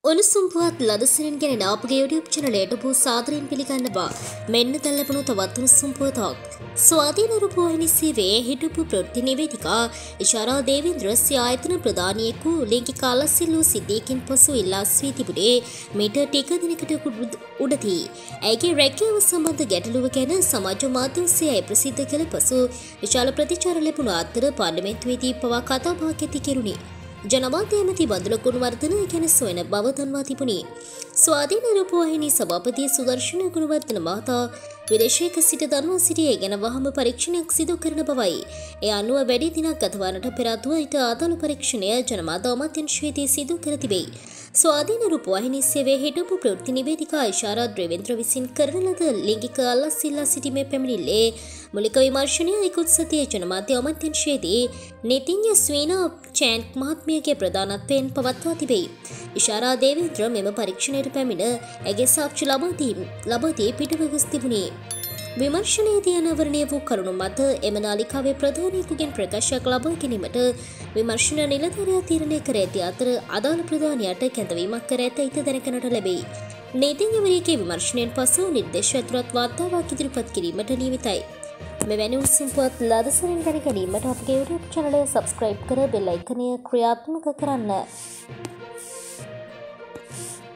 උණුසුම් පුවත් ලදසරින් ගෙන අපගේ YouTube channel එකට සාදරයෙන් පිළිගන්නවා. මෙන්න දැන් ලැබුණු තවත් උණුසුම් පුවතක්. ස්වාධීන රූපවාහිනී සේවයේ හිටපු ප්‍රවෘත්ති නිවේදිකා ඉෂාරා දේවේන්ද්‍ර ආයතන ප්‍රධානියෙකු ලිංගික අලසිල්ලු සිද්ධියකින් පසු ඉල්ලා සිටි තිබුණේ මීට ටික දිනකට උඩදී. ඇයගේ රැකියාව සම්බන්ධ ගැටලුව ගැන සමාජ මාධ්‍ය ඔස්සේ ඇය ප්‍රසිද්ධ කළ පසු විශාල ප්‍රතිචාර ලැබුණ අතර පාර්ලිමේන්තුවේදී පවා කතාබහක් ඇති කෙරුණි. ජනමාධ්‍ය ඇමති බඳුල ගුණවර්ධන ගැන සොයන බව දන්වා තිබුණි. ස්වාධීන රූපවාහිනී සභාපති සුදර්ශන ගුණවර්ධන මහතා විදේශයක සිට දන්වා සිටියේ ගැන වහම පරීක්ෂණයක් සිදු කරන බවයි. ඒ අනුව වැඩි දිනක් ගතවන්නට පෙර ආතුව ඊට අදාළ පරීක්ෂණය ජනමාධ්‍ය අමාත්‍යාංශයේදී සිදු කර තිබේ. ස්වාධීන රූපවාහිනී සේවයේ හිටපු ප්‍රවෘත්ති නිවේදිකා ඉෂාරා දේවේන්ද්‍ර විසින් කරන ලද ලිංගික අල්ලස්සිල්ලා සිටීමේ පැමිණිල්ලේ මූලික විමර්ශනය ඉකුත් සතියේ ජනමාධ්‍ය අමාත්‍යාංශයේදී නethnews චෑන්ක් මහත්මියගේ ප්‍රධානත්වයෙන් පවත්වා තිබේ. ඉෂාරා දේවේන්ද්‍ර මෙම පරීක්ෂණයට පැමිණ ඇගේ සාක්ෂි ලබා දී පිටව ගොස් තිබුණේ. විමර්ශනයේදී අනාවරණය වූ කරුණු මත එම නාලිකාවේ ප්‍රධානියෙකුගෙන් ප්‍රකාශයක් ලබා ගැනීමට විමර්ශන නිලධාරියා තීරණය කර ඇති අතර අදාළ ප්‍රධානියාට කැඳවීමක් කර ඇතැයි දැනගන්නට ලැබේ. නීතිඥවරියගේ විමර්ශනයෙන් පසු නිර්දේශ ඇතුළත් වාර්තාවක් ඉදිරිපත් කිරීමට නියමිතයි. මෙවැනි උණුසුම් පුවත් ලදසරින් දැන ගැනීමට අපගේ YouTube channel එක subscribe කර bell icon එක ක්‍රියාත්මක කරන්න.